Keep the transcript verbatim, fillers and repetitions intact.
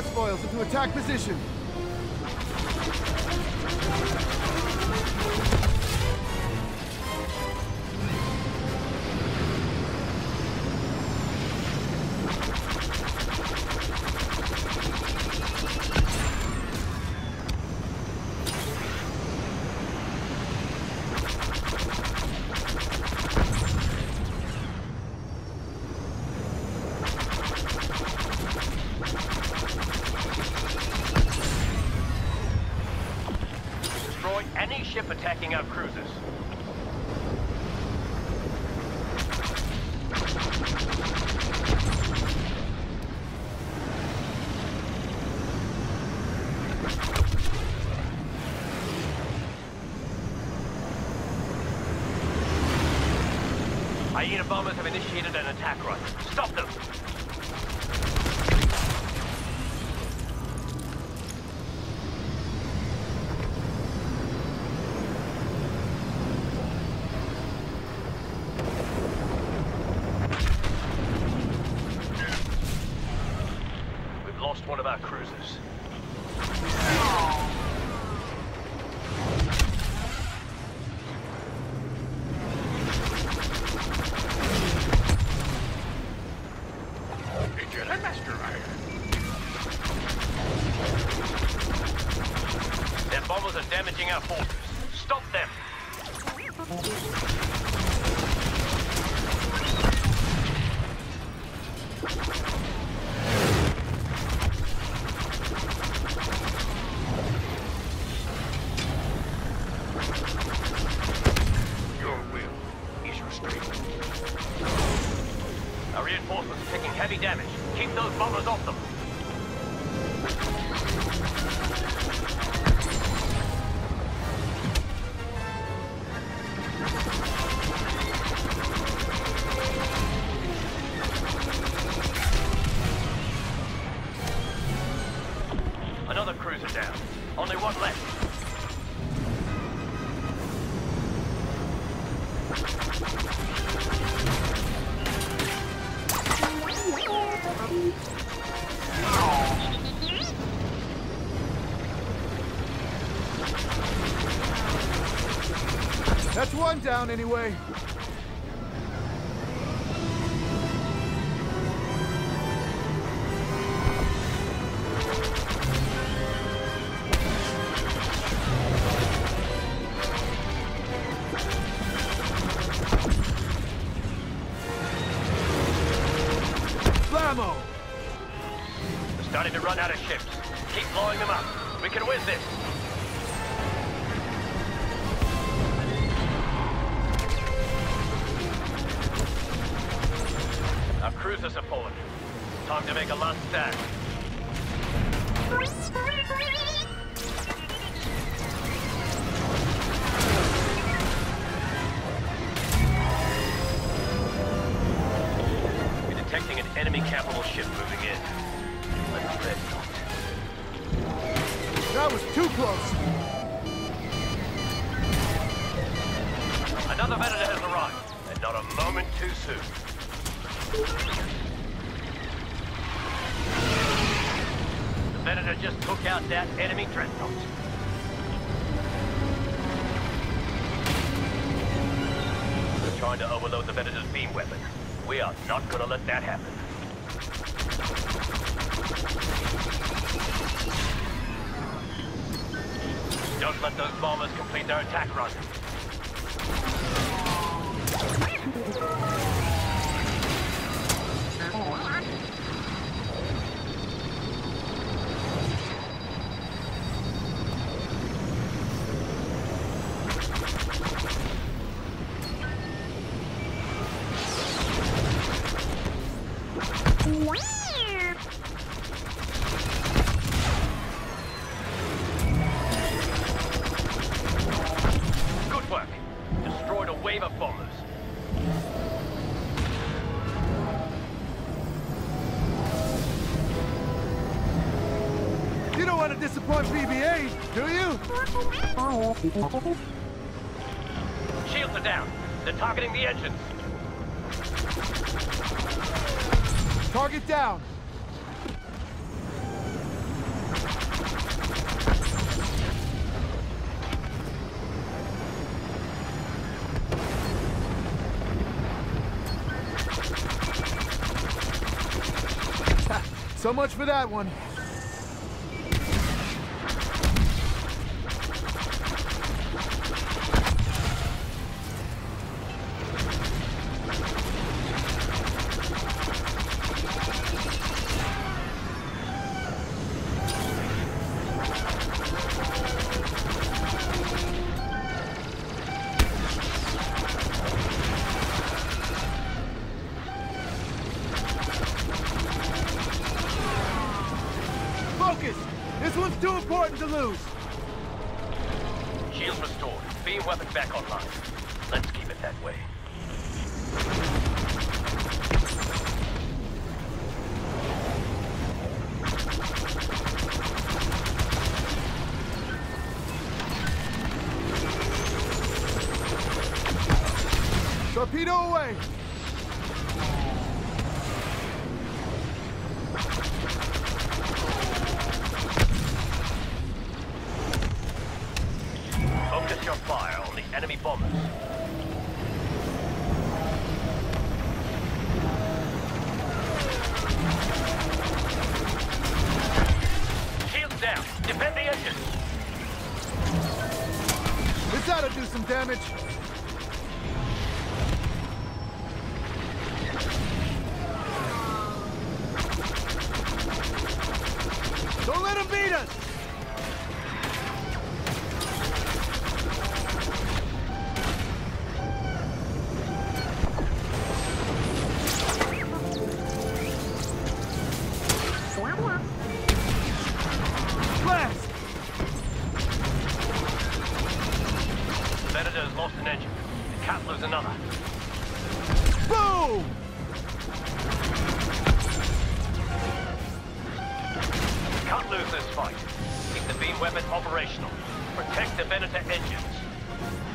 S-foils into attack position. Any ship attacking our cruisers. Hyena bombers have initiated an attack run. Stop them! Lost one of our cruisers. Their bombers are damaging our forces. Stop them! Our reinforcements are taking heavy damage. Keep those bombers off them. Another cruiser down. Only one left. That's one down anyway. Blammo! We're starting to run out of ships. Keep blowing them up. We can win this. Our cruisers are falling. Time to make a last stand. We're detecting an enemy capital ship moving in. Let's red dot. That was too close. Another Venator has arrived, and not a moment too soon. The Venator just took out that enemy dreadnought. They're trying to overload the Venator's beam weapon. We are not going to let that happen. Don't let those bombers complete their attack run. Good work. Destroyed a wave of bombers. You don't want to disappoint B B eight, do you? Shields are down. They're targeting the engines. Target down. So much for that one. Focus! This one's too important to lose! Shields restored. Beam weapon back online. Let's keep it that way. Torpedo away! Focus your fire on the enemy bombers. Shields down. Defend the engine. This ought to do some damage. Don't let him beat us! Blast! Venator's lost an engine. Cutler's another. Boom! Can't lose this fight. Keep the beam weapon operational. Protect the Venator engines.